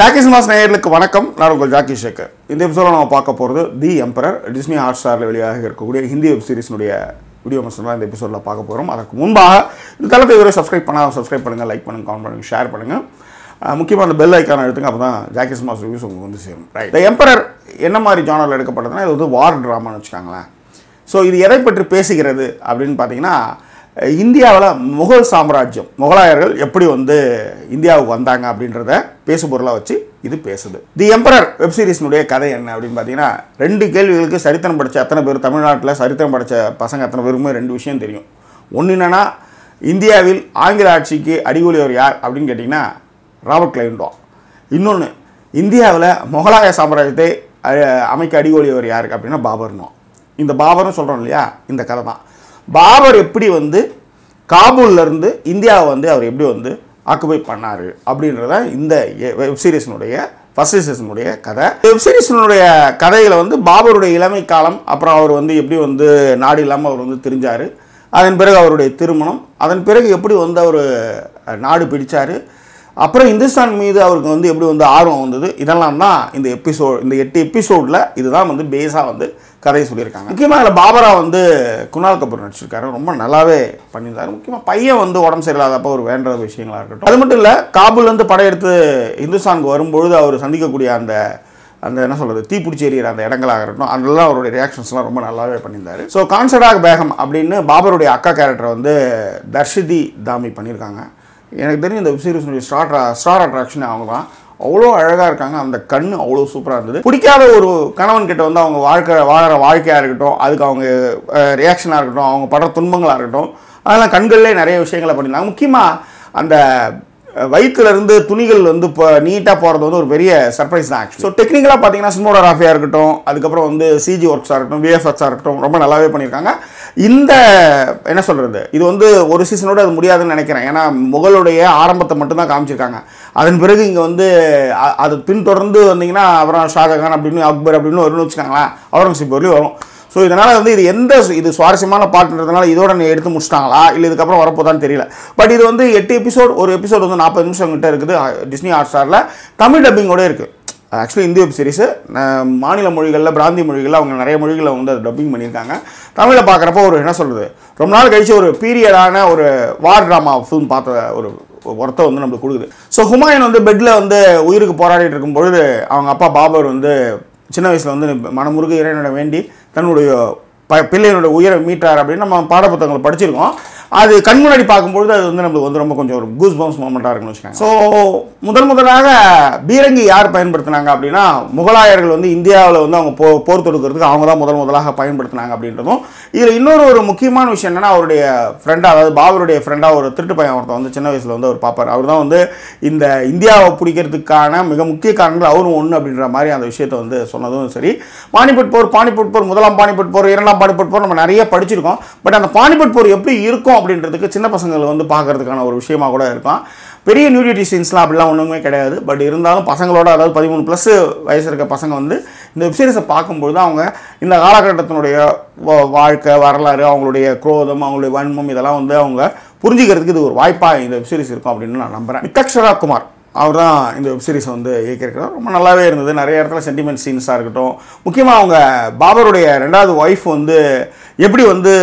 Jackie cinemas நேயர்களுக்கு வணக்கம். நான் உங்கள் ஜாக்கி சேகர். இந்த எபிசோட நம்ம பார்க்க போகிறது தி எம்பரர். டிஸ்னி ஹாட்ஸ்டாரில் வெளியாக இருக்கக்கூடிய ஹிந்தி வெப் சீரிஸ்னுடைய வீடியோ மசன் தான் இந்த எபிசோடில் பார்க்க போகிறோம். அதற்கு முன்பாக இந்த தளத்தை இதுவரை சப்ஸ்கிரைப் பண்ணால் சப்ஸ்கிரைப் பண்ணுங்கள், லைக் பண்ணுங்கள், கமெண்ட் பண்ணுங்கள், ஷேர் பண்ணுங்கள். முக்கியமாக அந்த பெல் ஐக்கான எடுத்துங்க, அப்போ தான் ஜாக்கி சினிமாஸ் ரிவ்யூஸ் உங்களுக்கு வந்து சேரும். ரைட், தி எம்பரர் என்ன மாதிரி ஜானரில் எடுக்கப்பட்டதுன்னா இது வந்து வார் ட்ராமான்னு வச்சுக்காங்களேன். ஸோ இது எதை பற்றி பேசுகிறது அப்படின்னு பார்த்தீங்கன்னா, இந்தியாவில் முகல் சாம்ராஜ்யம், முகலாயர்கள் எப்படி வந்து இந்தியாவுக்கு வந்தாங்க அப்படின்றத பேசுபொருளாக வச்சு இது பேசுது. தி எம்பரர் வெப் சீரிஸ்னுடைய கதை என்ன அப்படின்னு பார்த்தீங்கன்னா, 2 கேள்விகளுக்கு சரித்திரம் படித்த அத்தனை பேர், தமிழ்நாட்டில் சரித்திரம் படித்த பசங்க அத்தனை பேருக்குமே 2 விஷயம் தெரியும். ஒன்று என்னென்னா, இந்தியாவில் ஆங்கில ஆட்சிக்கு அடிகோலியவர் யார் அப்படின்னு கேட்டிங்கன்னா ராபர்ட் கிளைவ். இன்னொன்று, இந்தியாவில் முகலாய சாம்ராஜ்யத்தை அமைக்க அடிகோலியவர் யாருக்கு அப்படின்னா பாபர்னோம். இந்த பாபர்னு சொல்கிறோம் இல்லையா, இந்த கதை தான். பாபர் எப்படி வந்து காபூல்லேருந்து இந்தியாவை வந்து அவர் எப்படி வந்து ஆக்குபை பண்ணார் அப்படின்றத இந்த வெப் சீரிஸினுடைய ஃபர்ஸ்ட் சீசனுடைய கதை. வெப் சீரிஸினுடைய கதைகளை வந்து பாபருடைய இளமை காலம், அப்புறம் அவர் வந்து எப்படி வந்து நாடு இல்லாமல் அவர் வந்து திரிஞ்சார், அதன் பிறகு அவருடைய திருமணம், அதன் பிறகு எப்படி வந்து அவர் நாடு பிடிச்சார், அப்புறம் இந்துஸ்தான் மீது அவருக்கு வந்து எப்படி வந்து ஆர்வம் வந்தது, இதெல்லாம் தான் இந்த 8 எபிசோடில் இதுதான் வந்து பேஸாக வந்து கதையை சொல்லியிருக்காங்க. முக்கியமாக இதில் பாபரா வந்து குணால் கபூர் நடிச்சிருக்காரு, ரொம்ப நல்லாவே பண்ணியிருந்தார். முக்கியமாக பையன் வந்து உடம்பு சரியில்லாதப்போ ஒரு வேண்ட விஷயங்களாக இருக்கட்டும். அது மட்டும் இல்லை, காபூல்லேருந்து படையெடுத்து இந்துஸ்தானுக்கு வரும்பொழுது அவர் சந்திக்கக்கூடிய அந்த என்ன சொல்கிறது, தீப்பிடிச்சி எறிகிற அந்த இடங்களாக இருக்கட்டும், அதெல்லாம் அவருடைய ரியாக்ஷன்ஸ்லாம் ரொம்ப நல்லாவே பண்ணியிருந்தார். ஸோ கான்சடாக் பேகம் அப்படின்னு பாபருடைய அக்கா கேரக்டரை வந்து தர்ஷிதி தாமி பண்ணியிருக்காங்க. எனக்கு தெரியும் இந்த வெப் சீரிஸ்னுடைய ஸ்டார் அட்ராக்ஷன் அவங்க தான். அவ்வளோ அழகாக இருக்காங்க, அந்த கண் அவ்வளோ சூப்பராக இருந்தது. பிடிக்காத ஒரு கணவன் கிட்ட வந்து அவங்க வாழற வாழ்க்கையாக இருக்கட்டும், அதுக்கு அவங்க ரியாக்ஷனாக இருக்கட்டும், அவங்க படுற துன்பங்களாக இருக்கட்டும், அதெல்லாம் கண்கள்லேயே நிறைய விஷயங்களை பண்ணியிருந்தாங்க. முக்கியமாக அந்த வயிற்றுலேருந்து துணிகள் வந்து இப்போ நீட்டாக போகிறது வந்து ஒரு பெரிய சர்ப்ரைஸ் தான் ஆக்சுவலி. ஸோ டெக்னிக்கலாக பார்த்தீங்கன்னா சினிமோகிராஃபியாக இருக்கட்டும், அதுக்கப்புறம் வந்து சிஜி ஒர்க்ஸாக இருக்கட்டும், விஎஃப்எக்ஸாக இருக்கட்டும், ரொம்ப நல்லாவே பண்ணியிருக்காங்க. இந்த என்ன சொல்கிறது, இது வந்து ஒரு சீசனோடு அது முடியாதுன்னு நினைக்கிறேன். ஏன்னா முகலுடைய ஆரம்பத்தை மட்டும்தான் காமிச்சிருக்காங்க. அதன் பிறகு இங்கே வந்து அது பின்தொடர்ந்து வந்தீங்கன்னா அப்புறம் ஷாஜகான் அப்படின்னு அக்பர் அப்படின்னு வரும்னு வச்சுக்காங்களேன், அவுரங்கசீப் வரலையும் வரும். ஸோ இதனால் வந்து இது சுவாரஸ்யமான பாட்டுன்றதுனால இதோட எடுத்து முடிச்சிட்டாங்களா இல்லை இதுக்கப்புறம் வரப்போதான்னு தெரியல. பட் இது வந்து 8 எபிசோட், ஒரு எபிசோட் வந்து 40 நிமிஷம் கிட்ட இருக்குது. டிஸ்னி ஹாட்ஸ்டாரில் தமிழ் டப்பிங்கோடு இருக்குது. ஆக்சுவலி இந்திய வெப் சீரிஸு மாநில மொழிகளில், பிராந்திய மொழிகளில் அவங்க நிறைய மொழிகளில் வந்து அது டப்பிங் பண்ணியிருக்காங்க. தமிழில் பார்க்குறப்போ ஒரு என்ன சொல்கிறது, ரொம்ப நாள் கழிச்சு ஒரு பீரியடான ஒரு வார் ட்ராமா ஃபிலிம் பார்த்த ஒரு ஒருத்த வந்து நம்மளுக்கு கொடுக்குது. ஸோ ஹுமாயூன் வந்து பெட்டில் வந்து உயிருக்கு போராடிட்டு இருக்கும் பொழுது அவங்க அப்பா பாபர் வந்து சின்ன வயசில் வந்து மனமுருக இறைவனோட வேண்டி தன்னுடைய பிள்ளையினுடைய உயிரை மீட்டார் அப்படின்னு நம்ம பாடப்புத்தகங்களை படிச்சிருக்கோம். அது கண் முன்னாடி பார்க்கும்பொழுது அது வந்து நம்மளுக்கு வந்து ரொம்ப கொஞ்சம் ஒரு கூஸ் பம்ஸ் மொமெண்ட்டாக இருக்குன்னு வச்சுக்கோங்க. ஸோ முதலாக பீரங்கி யார் பயன்படுத்தினாங்க அப்படின்னா, முகலாயர்கள் வந்து இந்தியாவில் வந்து அவங்க போர் தொடுக்கிறதுக்கு அவங்க தான் முதலாக பயன்படுத்தினாங்க அப்படின்றதும். இதில் இன்னொரு ஒரு முக்கியமான விஷயம் என்னென்னா, அவருடைய ஃப்ரெண்டாக, அதாவது பாபருடைய ஃப்ரெண்டாக ஒரு திருட்டு பையன் ஒருத்தன் வந்து சின்ன வயசில் வந்து அவர் பார்ப்பார். அவர் தான் வந்து இந்த இந்தியாவை பிடிக்கிறதுக்கான மிக முக்கிய காரணங்கள் அவரும் ஒன்று அப்படின்ற மாதிரி அந்த விஷயத்தை வந்து சொன்னதும் சரி. பானிபட் போர், முதலாம் பானிபட் போர், 2ஆம் பானிபட் போர் நம்ம நிறைய படிச்சிருக்கோம். பட் அந்த பானிபட் போர் எப்படி இருக்கும் அப்படின்றதுக்கு சின்ன பசங்களை வந்து பார்க்கறதுக்கான ஒரு விஷயமா கூட இருக்கும். பெரிய நியூடிட்டி சீன்ஸ்லாம் அப்படிலாம் ஒன்றுமே கிடையாது. பட் இருந்தாலும் பசங்களோட, அதாவது 13+ வயசு இருக்க பசங்க வந்து இந்த வெப்சீரிஸை பார்க்கும்பொழுது அவங்க இந்த காலகட்டத்தினுடைய வாழ்க்கை வரலாறு, அவங்களுடைய குரோதம், அவங்களுடைய வன்மம், இதெல்லாம் வந்து அவங்க புரிஞ்சுக்கிறதுக்கு இது ஒரு வாய்ப்பாக இந்த வெப்சீரிஸ் இருக்கும் அப்படின்னு நான் நம்புகிறேன். வித்தக்ஷரா குமார் அவர் தான் இந்த வெப்சீரிஸை வந்து இயக்கியிருக்கிறார். ரொம்ப நல்லாவே இருந்தது. நிறைய இடத்துல சென்டிமெண்ட் சீன்ஸாக இருக்கட்டும், முக்கியமாக அவங்க பாபருடைய 2வது ஒய்ஃப் வந்து எப்படி வந்து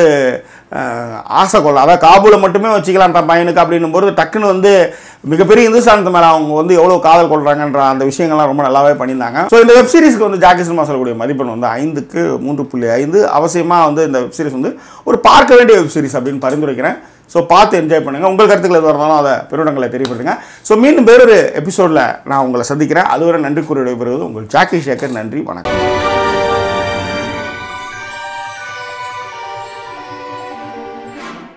ஆசை கொள்ள, அதாவது காபூலை மட்டுமே வச்சுக்கலாம் தன் பையனுக்கு அப்படின்னும் போது டக்குன்னு வந்து மிகப்பெரிய இந்துஸ்தானத்து மேலே அவங்க வந்து எவ்வளோ காதல் கொள்கிறாங்கன்ற அந்த விஷயங்கள்லாம் ரொம்ப நல்லாவே பண்ணியிருந்தாங்க. ஸோ இந்த வெப் சீரிஸ்க்கு வந்து ஜாக்கி சினிமா சொல்லக்கூடிய மதிப்பெண் வந்து 5க்கு 3.5. அவசியமாக வந்து இந்த வெப் சீரிஸ் வந்து ஒரு பார்க்க வேண்டிய வெப் சீரிஸ் அப்படின்னு பரிந்துரைக்கிறேன். ஸோ பார்த்து என்ஜாய் பண்ணுங்கள். உங்கள் கருத்துக்கள் எது இருந்தாலும் அதை பெருடங்களை தெரியப்படுத்துங்க. ஸோ மீண்டும் வேறொரு எபிசோடில் நான் உங்களை சந்திக்கிறேன். அதுவரை நன்றி கூறி விடைபெறுவது உங்கள் ஜாக்கி சேகர். நன்றி, வணக்கம்.